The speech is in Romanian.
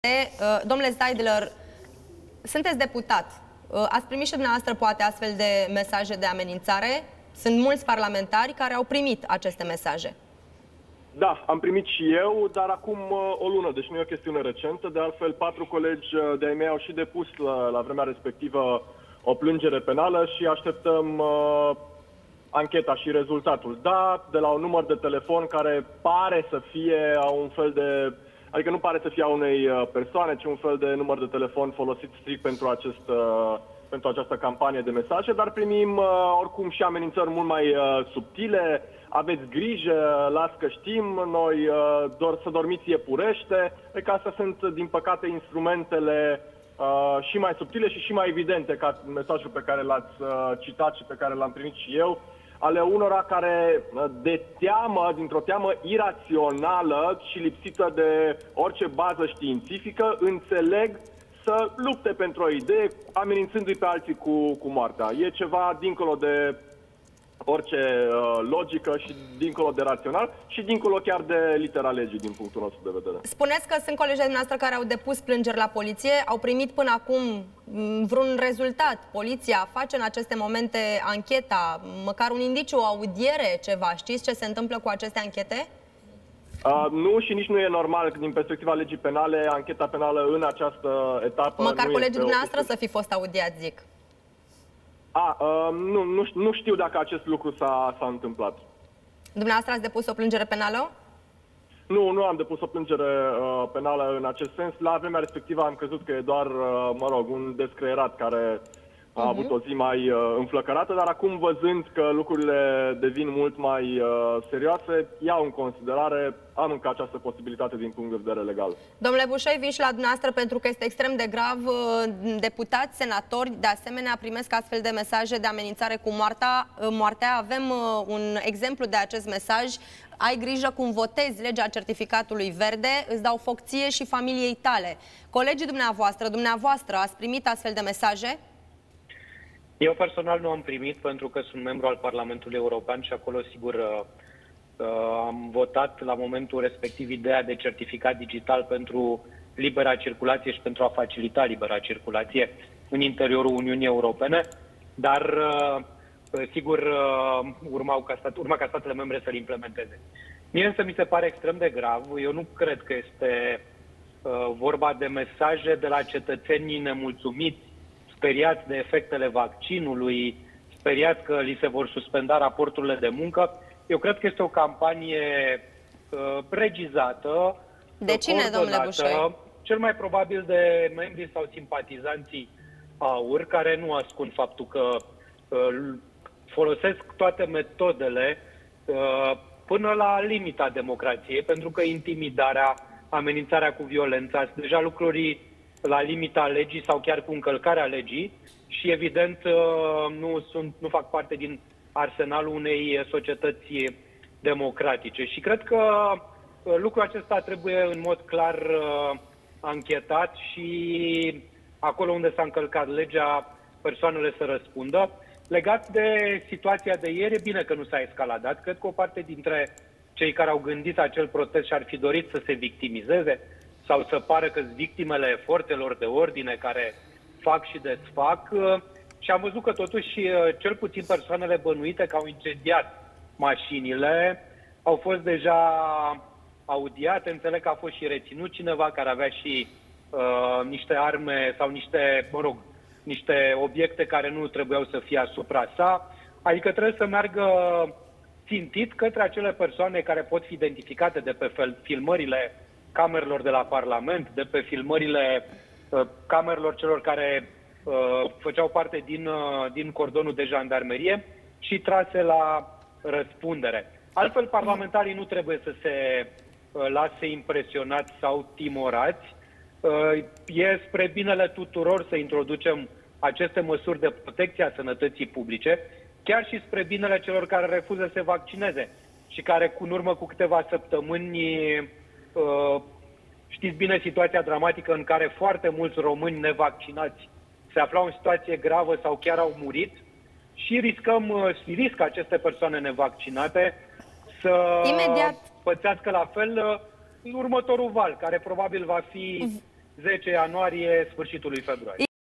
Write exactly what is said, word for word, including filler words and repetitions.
Domnule Zeidler, sunteți deputat. Ați primit și dumneavoastră poate astfel de mesaje de amenințare? Sunt mulți parlamentari care au primit aceste mesaje. Da, am primit și eu, dar acum o lună, deci nu e o chestiune recentă. De altfel, patru colegi de-ai mei au și depus la, la vremea respectivă o plângere penală și așteptăm uh, ancheta și rezultatul. Da, de la un număr de telefon care pare să fie un fel de... Adică nu pare să fie a unei persoane, ci un fel de număr de telefon folosit strict pentru, acest, pentru această campanie de mesaje, dar primim oricum și amenințări mult mai subtile. Aveți grijă, las că știm, noi dor, să dormiți iepurește. Deci astea sunt, din păcate, instrumentele uh, și mai subtile și și mai evidente ca mesajul pe care l-ați uh, citat și pe care l-am primit și eu, ale unora care, de teamă, dintr-o teamă irațională și lipsită de orice bază științifică, înțeleg să lupte pentru o idee, amenințându-i pe alții cu, cu moartea. E ceva dincolo de orice uh, logică și dincolo de rațional și dincolo chiar de litera legii, din punctul nostru de vedere. Spuneți că sunt colegii noastre care au depus plângeri la poliție, au primit până acum vreun rezultat? Poliția face în aceste momente ancheta, măcar un indiciu, o audiere, ceva? Știți ce se întâmplă cu aceste anchete? Uh, nu, și nici nu e normal, din perspectiva legii penale, ancheta penală în această etapă... Măcar nu colegii este dumneavoastră să fi fost audiați, zic. A, uh, nu, nu, nu știu dacă acest lucru s-a întâmplat. Dumneavoastră ați depus o plângere penală? Nu, nu am depus o plângere uh, penală în acest sens. La vremea respectivă am crezut că e doar, uh, mă rog, un descreierat care a uh-huh. avut o zi mai uh, înflăcărată, dar acum, văzând că lucrurile devin mult mai uh, serioase, iau în considerare, am încă această posibilitate din punct de vedere legal. Domnule Bușoi, vin și la dumneavoastră pentru că este extrem de grav. Deputați, senatori, de asemenea, primesc astfel de mesaje de amenințare cu moartea. moartea. Avem uh, un exemplu de acest mesaj. Ai grijă cum votezi legea certificatului verde, îți dau foc ție și familiei tale. Colegii dumneavoastră, dumneavoastră, ați primit astfel de mesaje? Eu personal nu am primit, pentru că sunt membru al Parlamentului European și acolo, sigur, am votat la momentul respectiv ideea de certificat digital pentru libera circulație și pentru a facilita libera circulație în interiorul Uniunii Europene, dar, sigur, urmau ca stat, urma ca statele membre să-l implementeze. Mie însă mi se pare extrem de grav. Eu nu cred că este vorba de mesaje de la cetățenii nemulțumiți, speriați de efectele vaccinului, speriați că li se vor suspenda raporturile de muncă. Eu cred că este o campanie uh, regizată. De cine, domnule Bușoi? Cel mai probabil de membrii sau simpatizanții AUR, care nu ascund faptul că uh, folosesc toate metodele uh, până la limita democrației, pentru că intimidarea, amenințarea cu violența sunt deja lucruri la limita legii sau chiar cu încălcarea legii și, evident, nu, sunt, nu fac parte din arsenalul unei societăți democratice. Și cred că lucrul acesta trebuie în mod clar anchetat și acolo unde s-a încălcat legea, persoanele să răspundă. Legat de situația de ieri, e bine că nu s-a escaladat. Cred că o parte dintre cei care au gândit acel protest și-ar fi dorit să se victimizeze sau să pară că sunt victimele forțelor de ordine care fac și desfac. Și am văzut că totuși cel puțin persoanele bănuite că au incendiat mașinile au fost deja audiate. Înțeleg că a fost și reținut cineva care avea și uh, niște arme sau niște, mă rog, niște obiecte care nu trebuiau să fie asupra sa. Adică trebuie să meargă țintit către acele persoane care pot fi identificate de pe filmările camerelor de la Parlament, de pe filmările uh, camerelor celor care uh, făceau parte din, uh, din cordonul de jandarmerie și trase la răspundere. Altfel, parlamentarii nu trebuie să se uh, lase impresionați sau timorați. Uh, e spre binele tuturor să introducem aceste măsuri de protecție a sănătății publice, chiar și spre binele celor care refuză să se vaccineze și care, cu în urmă cu câteva săptămâni, Uh, știți bine situația dramatică în care foarte mulți români nevaccinați se aflau în situație gravă sau chiar au murit și riscăm, uh, riscă aceste persoane nevaccinate să Imediat. pățească la fel uh, următorul val, care probabil va fi zece ianuarie, sfârșitul lui februarie.